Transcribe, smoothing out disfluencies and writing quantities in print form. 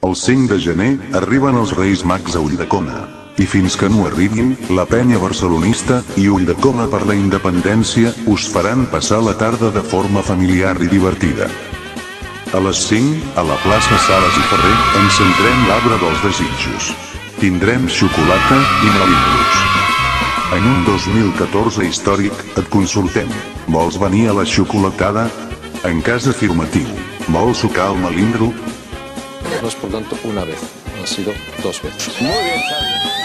El 5 de gener arriben els Reis Mags a Ulldecona. I fins que no arribin, la penya barcelonista i Ulldecona per la independència us faran passar la tarda de forma familiar i divertida. A les 5, a la plaça Sales i Ferrer, encendrem l'arbre dels desitjos. Tindrem xocolata i melindros. En un 2014 històric, et consultem. Vols venir a la xocolatada? En cas afirmatiu, vols sucar el melindro? No es por tanto una vez, han sido 2 veces. Muy bien, Xavi.